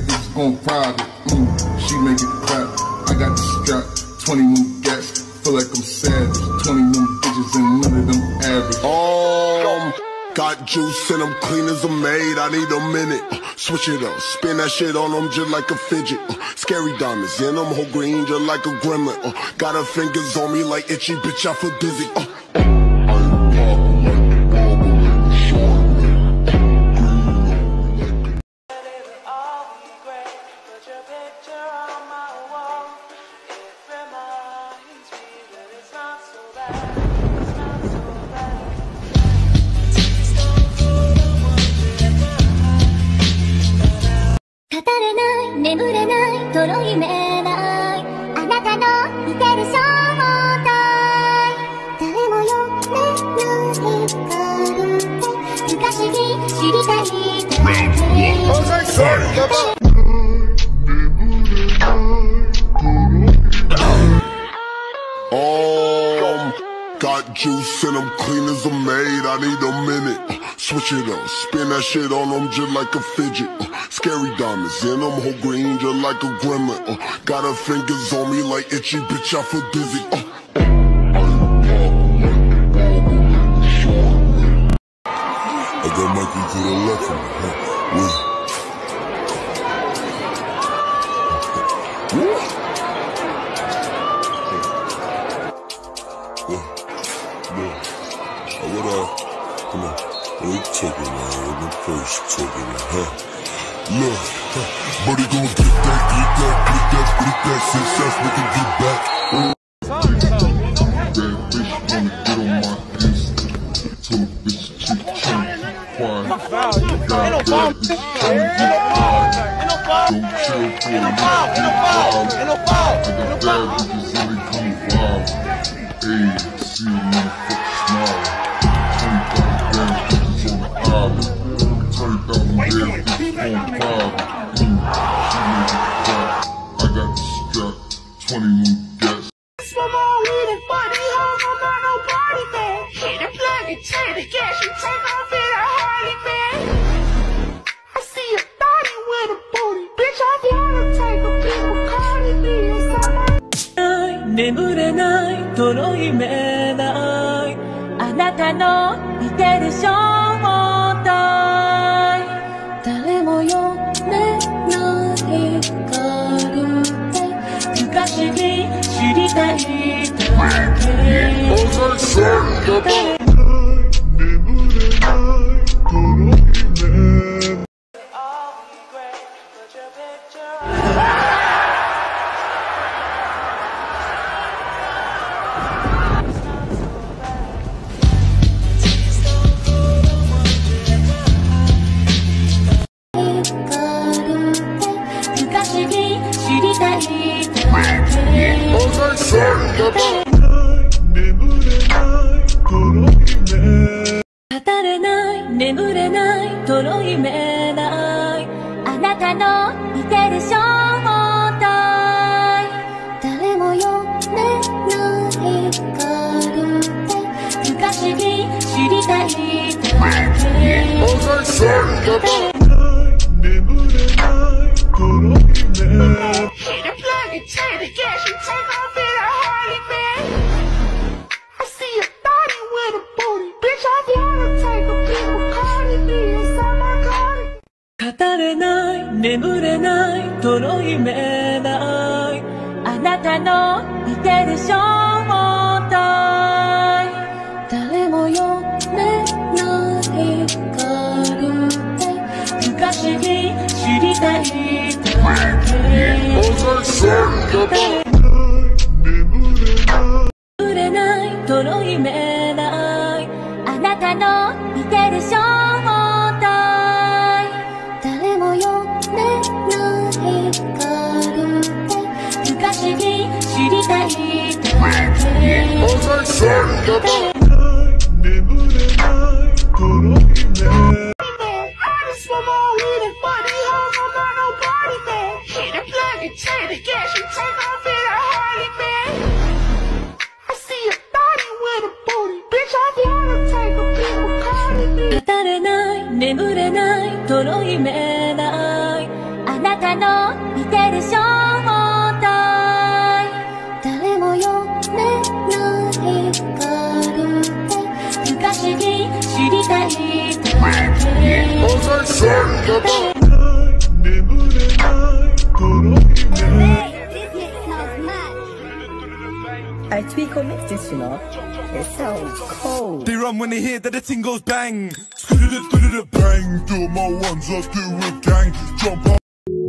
bitch gon' private. She make it clap. I got the strap, 20 new gats. Feel like I'm savage. 20 new bitches and none of them average. Got juice and I'm clean as a maid. I need a minute. Switch it up, spin that shit on them just like a fidget. Scary diamonds in them, whole green just like a gremlin. Got her fingers on me like itchy, bitch, I feel dizzy. Got juice and I'm clean as a maid. I need a minute. Switch it up, spin that shit on them just like a fidget. Scary diamonds in them, whole green just like a gremlin. Got her fingers on me like itchy, bitch, I feel dizzy. I got Mikey to the left of me. What up? Come on. We taking it, we're the first taking it, Look, buddy gon' get that success, we can get back. Bad bitch wanna get on my Insta. Told a bitch to keep quiet. Bad bitch tryna get high. Don't chill for a minute, get wild. I got bad bitches and they come wild. Ayy, see a motherfucker smile. 20,000 bad bitches on the island. 20,000 bad bitches on private. She made it clap. I got the strap, 20 new gats. Some more weed and funny hoes, I'm not no party man. Hit a plug and turn the gas, you take off in a Harley man. I see a body with a booty, bitch, I wanna take a big Bacardi B. 眠れないとろいめないあなたの見てる正体誰も読めないカルテ不可思議知りたいだけ語れない眠れないとろいめないあなたの見てる正体誰も読めないカルテ不可思議知りたいだけ語れない眠れないとろいめないあなたの見てる正体誰も読めないカルテ不可思議知りたいだけ眠れないとろいめないあなたの見てる正体誰も読めないカルテ不可思議知りたいだけ語れない眠れないとろいめないあなたの見てる正体誰も読めないからって不可思議知りたいだけ I Tweako mixed this, you know. It sounds cold. They run when they hear that the thing goes bang. Bang, do my ones, I do a gang. Jump up.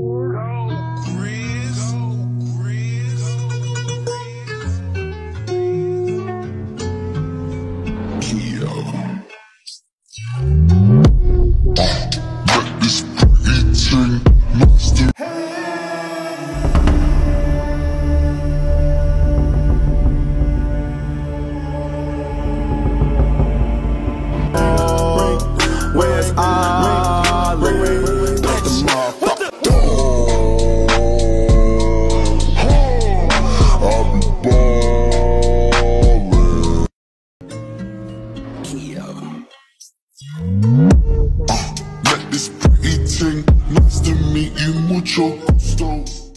Let this pretty thing master. Where's Ollie? That's the motherfucker. I'll be ballin'. Let this pretty thing, nice to meet you, mucho gusto.